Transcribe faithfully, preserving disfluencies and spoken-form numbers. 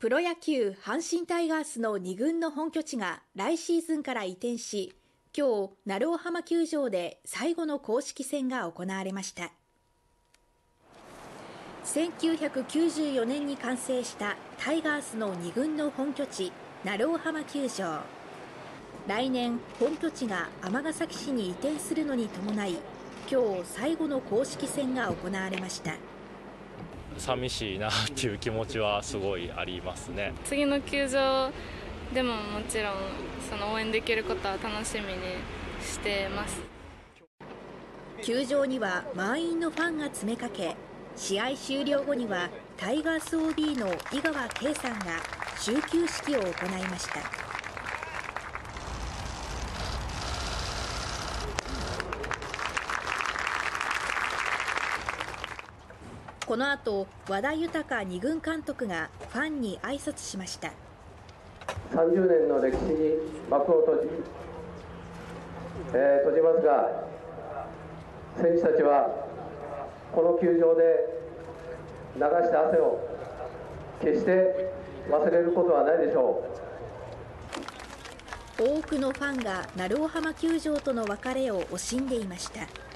プロ野球阪神タイガースのに軍の本拠地が来シーズンから移転し、今日鳴尾浜球場で最後の公式戦が行われました。せんきゅうひゃくきゅうじゅうよねんに完成したタイガースのに軍の本拠地鳴尾浜球場。来年本拠地が尼崎市に移転するのに伴い、今日最後の公式戦が行われました。 寂しいなっていう気持ちはすごいありますね。 次の球場でももちろんその応援できることは楽しみにしてます。 球場には満員のファンが詰めかけ、試合終了後にはタイガース オービー の井川圭さんが集球式を行いました。この後、和田豊に軍監督がファンに挨拶しました。 さんじゅうねんの歴史に幕を閉じ、えー、閉じますが、選手たちはこの球場で流した汗を決して忘れることはないでしょう。多くのファンが鳴尾浜球場との別れを惜しんでいました。